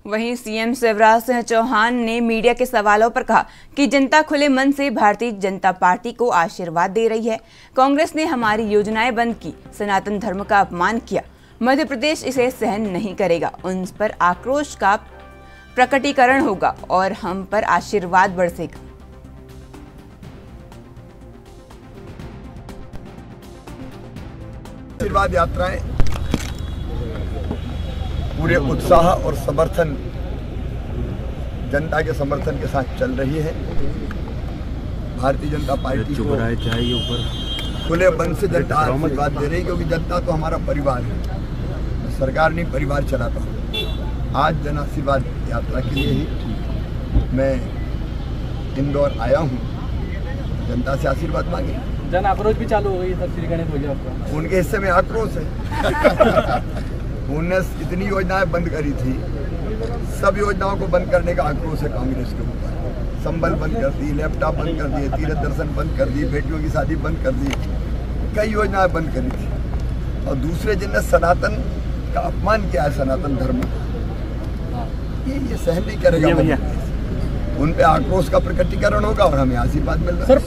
वहीं सीएम शिवराज सिंह चौहान ने मीडिया के सवालों पर कहा कि जनता खुले मन से भारतीय जनता पार्टी को आशीर्वाद दे रही है। कांग्रेस ने हमारी योजनाएं बंद की, सनातन धर्म का अपमान किया। मध्य प्रदेश इसे सहन नहीं करेगा। उन पर आक्रोश का प्रकटीकरण होगा और हम पर आशीर्वाद बरसेगा। आशीर्वाद यात्राएं पूरे उत्साह और समर्थन, जनता के समर्थन के साथ चल रही है। भारतीय जनता पार्टी को खुले मन से जनता आशीर्वाद दे रही है, क्योंकि जनता तो हमारा परिवार है। मैं सरकार नहीं, परिवार चलाता हूँ। आज जन आशीर्वाद यात्रा के लिए ही मैं इंदौर आया हूँ, जनता से आशीर्वाद मांगे। जन आक्रोश भी चालू हो गई है, श्री गणेश भैया आपका। उनके हिस्से में आक्रोश है। उन्होंने इतनी योजनाएं बंद करी थी, सब योजनाओं को बंद करने का आक्रोश है कांग्रेस के ऊपर। संबल बंद कर दी, लैपटॉप बंद कर दिए, तीर्थ दर्शन बंद कर दी, बेटियों की शादी बंद कर दी, कई योजनाएं बंद करी थी। और दूसरे जिनने सनातन का अपमान किया है, सनातन धर्म, ये सहन नहीं करेगा। उन पे आक्रोश का प्रकटीकरण होगा और हमें आशीर्वाद मिल रहा है।